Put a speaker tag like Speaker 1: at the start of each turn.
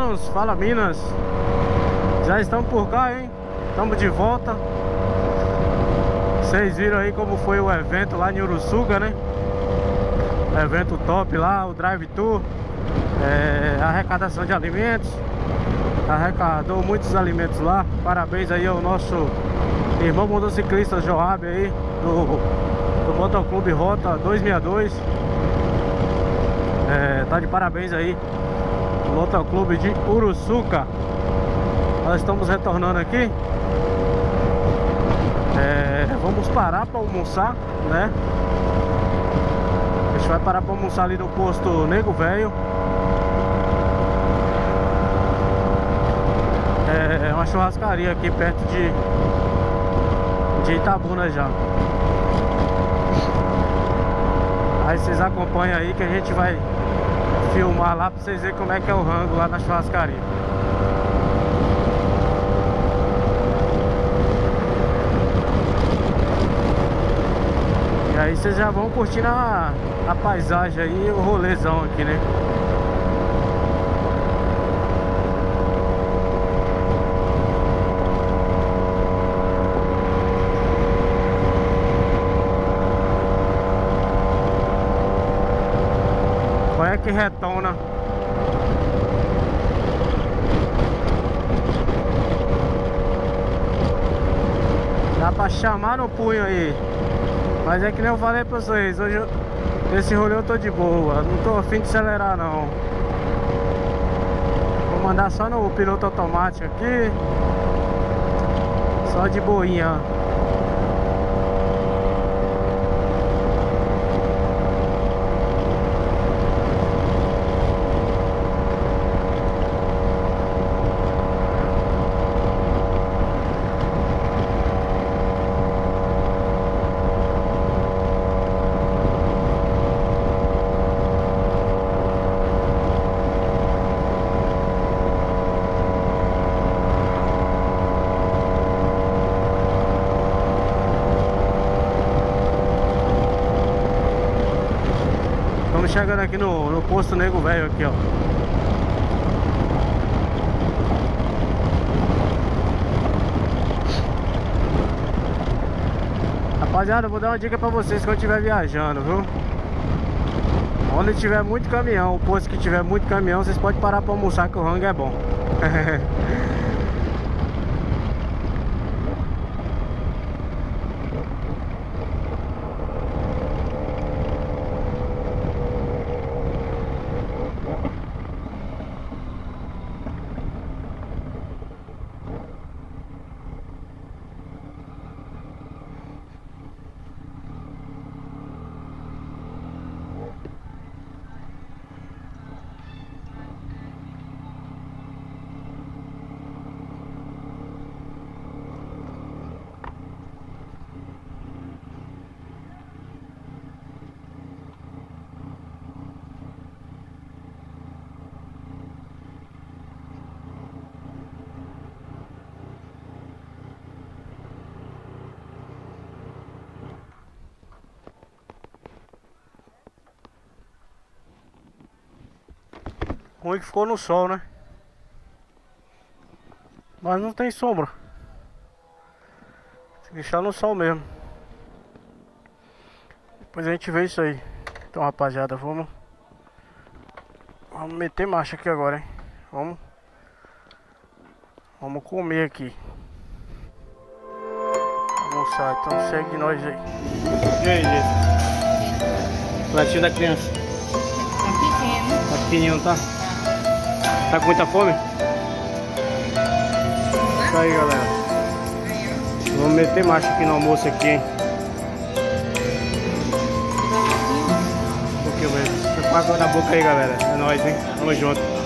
Speaker 1: manos, fala Minas. Já estamos por cá, hein? Estamos de volta. Vocês viram aí como foi o evento lá em Uruçuca, né? Evento top lá, o drive-thru, arrecadação de alimentos. Arrecadou muitos alimentos lá. Parabéns aí ao nosso irmão motociclista Joab aí do Motoclube Rota 262. Tá de parabéns aí o Motoclube de Uruçuca. Nós estamos retornando aqui. Vamos parar para almoçar, né? A gente vai parar para almoçar ali no posto Nego Velho. É uma churrascaria aqui perto de Itabuna já. Aí vocês acompanham aí que a gente vai filmar lá pra vocês verem como é que é o rango lá na churrascaria. E aí vocês já vão curtindo a paisagem aí, o rolezão aqui, né? Olha que retona. Dá pra chamar no punho aí. Mas é que nem eu falei pra vocês, hoje esse rolê eu tô de boa. Não tô a fim de acelerar não. Vou mandar só no piloto automático aqui. Só de boinha. Chegando aqui no posto Nego Velho aqui, ó. Rapaziada, eu vou dar uma dica pra vocês quando estiver viajando, viu? Onde tiver muito caminhão, o posto que tiver muito caminhão, vocês podem parar pra almoçar que o rango é bom. Ruim que ficou no sol, né? Mas não tem sombra. Tem que deixar no sol mesmo. Depois a gente vê isso aí. Então, rapaziada, vamos meter marcha aqui agora, hein? Vamos comer aqui. Vamos almoçar, então segue nós aí. E aí, gente? Pratinho da criança.
Speaker 2: Tá pequeno.
Speaker 1: Tá pequenininho, tá? Tá com muita fome? Isso aí, galera. Vamos meter marcha aqui no almoço aqui, hein? Um pouquinho mesmo. Você paga na boca aí, galera. É nóis, hein? Tamo junto.